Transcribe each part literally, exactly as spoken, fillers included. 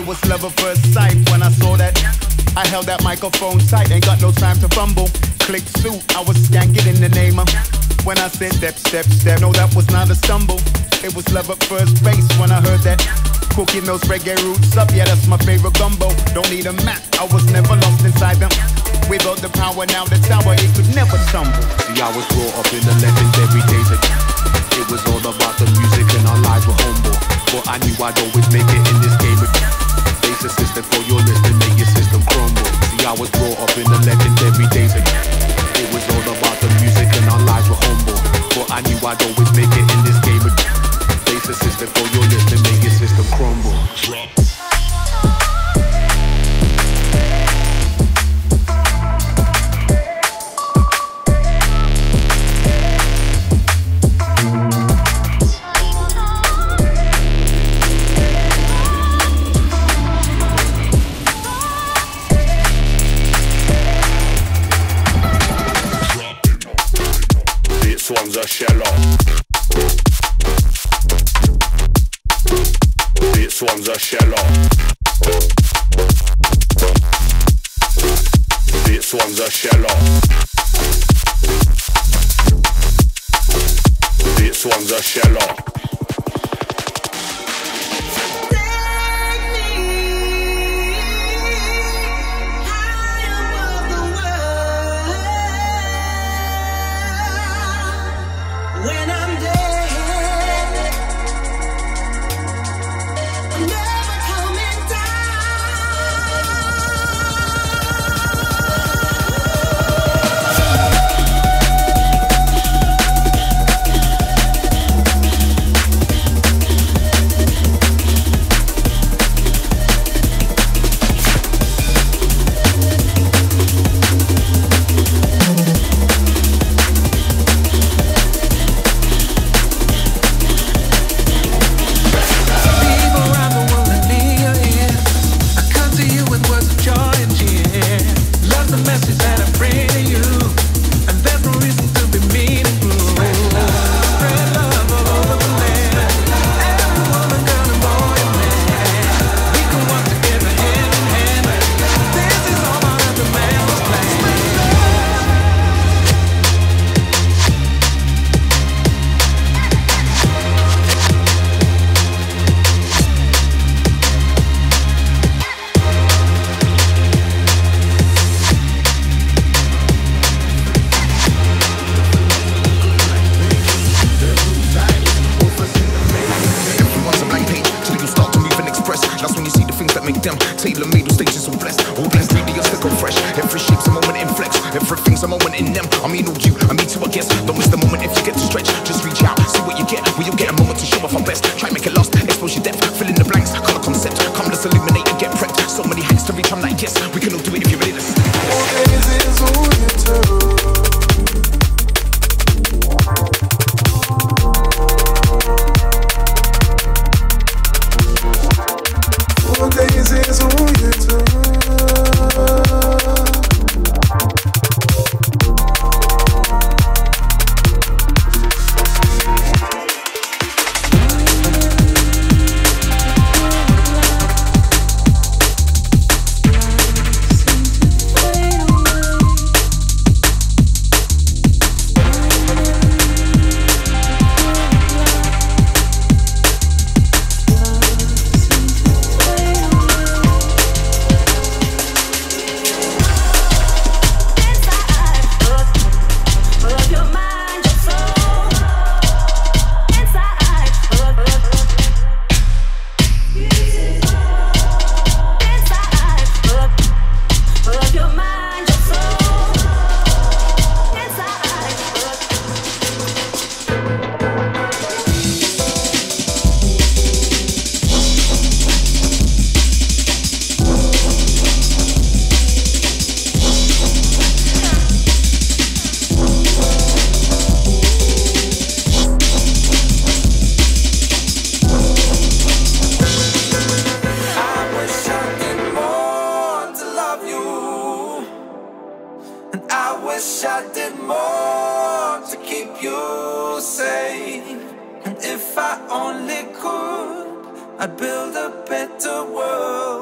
It was love at first sight when I saw that. I held that microphone tight, ain't got no time to fumble. Click suit, I was skanking in the name of. When I said step, step, step, no, that was not a stumble. It was love at first base when I heard that. Cooking those reggae roots up, yeah, that's my favorite gumbo. Don't need a map, I was never lost inside them. Without the power, now the tower, it could never tumble. See, I was brought up in the legendary days again. It was all about the music and our lives were humble. But I knew I'd always make it in this game again. Base a system for your list and make your system crumble. See, I was brought up in the legendary days again. It was all about the music and our lives were humble. But I knew I'd always make it in this game again. Base a system for your list and make your system crumble. Drop. One's a shell off. This one's a shell off. This one's a shell off. This one's a shell off. If I only could, I'd build a better world.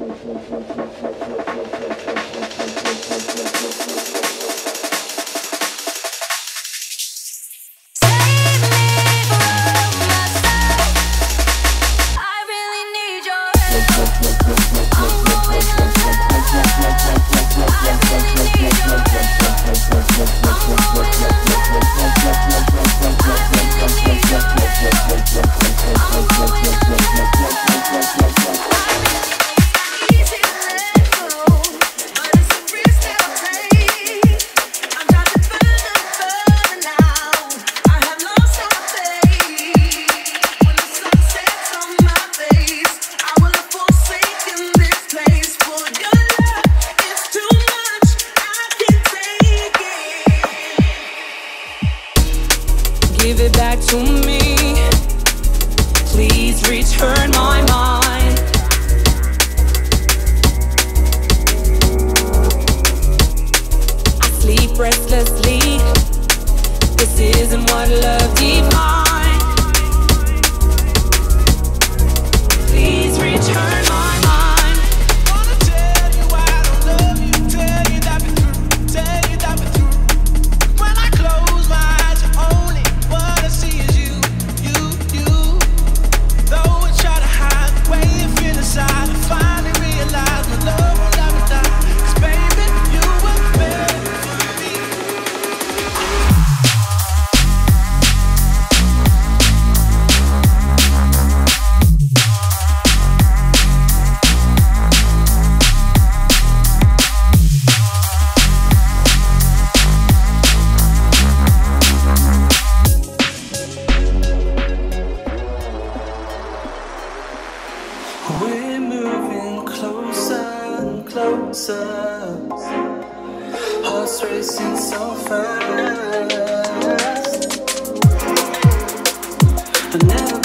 Hearts racing so fast. I never